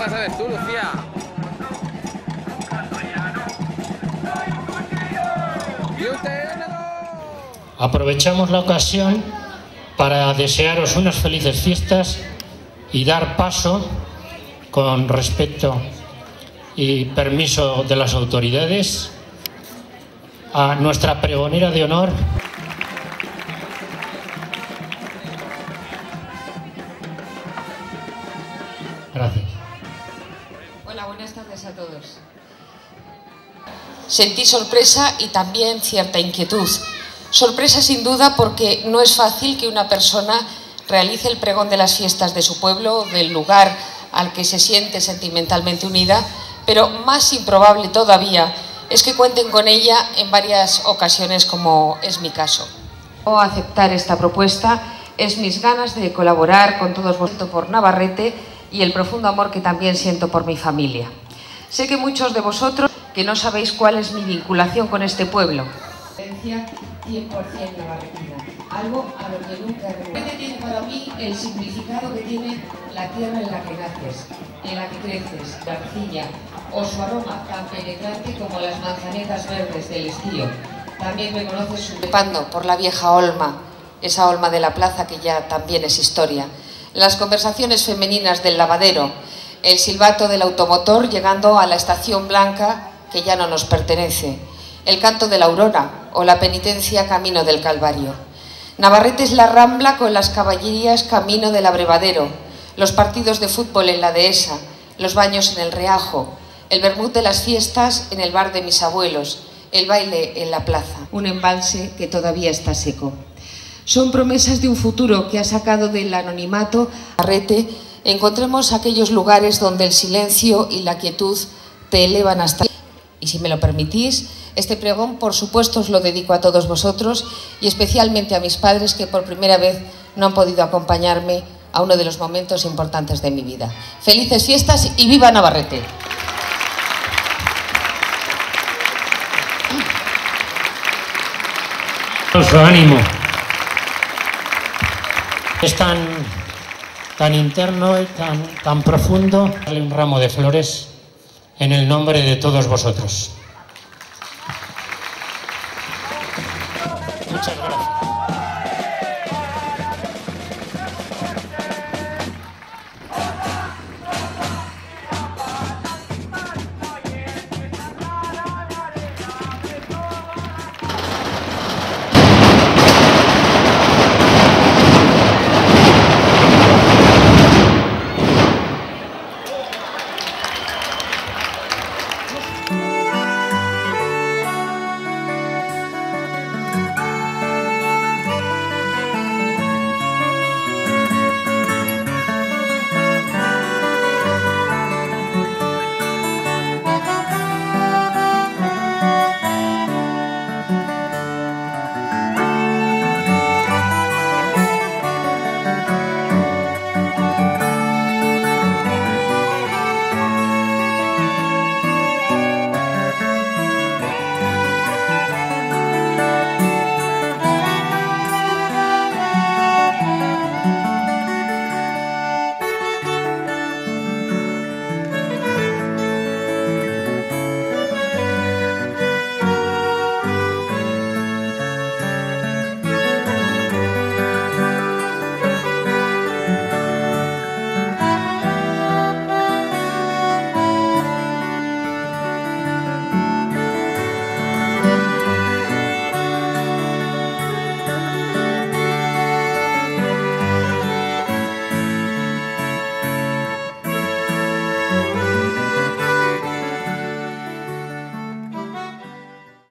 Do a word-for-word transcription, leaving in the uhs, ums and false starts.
la sabes tú, Lucía? Aprovechamos la ocasión para desearos unas felices fiestas y dar paso, con respeto y permiso de las autoridades, a nuestra pregonera de honor. Gracias. Hola, buenas tardes a todos. Sentí sorpresa y también cierta inquietud. Sorpresa sin duda porque no es fácil que una persona realice el pregón de las fiestas de su pueblo, del lugar al que se siente sentimentalmente unida, pero más improbable todavía es que cuenten con ella en varias ocasiones, como es mi caso. O aceptar esta propuesta es mis ganas de colaborar con todos vosotros por Navarrete y el profundo amor que también siento por mi familia. Sé que muchos de vosotros que no sabéis cuál es mi vinculación con este pueblo. cien por cien navarretina, algo a lo que nunca he tiene para mí el significado que tiene la tierra en la que naces, en la que creces, la arcilla, o su aroma tan penetrante como las manzanetas verdes del estío. También me conoces su... por la vieja Olma, esa Olma de la plaza que ya también es historia. Las conversaciones femeninas del lavadero, el silbato del automotor llegando a la estación blanca que ya no nos pertenece, el canto de la aurora o la penitencia camino del Calvario. Navarrete es la Rambla con las caballerías camino del abrevadero, los partidos de fútbol en la dehesa, los baños en el Reajo, el vermut de las fiestas en el bar de mis abuelos, el baile en la plaza, un embalse que todavía está seco. Son promesas de un futuro que ha sacado del anonimato Navarrete. Encontremos aquellos lugares donde el silencio y la quietud te elevan hasta... Y si me lo permitís, este pregón, por supuesto, os lo dedico a todos vosotros y especialmente a mis padres que por primera vez no han podido acompañarme a uno de los momentos importantes de mi vida. Felices fiestas y viva Navarrete. Su ánimo. Es tan, tan interno y tan, tan profundo. Darle un ramo de flores en el nombre de todos vosotros.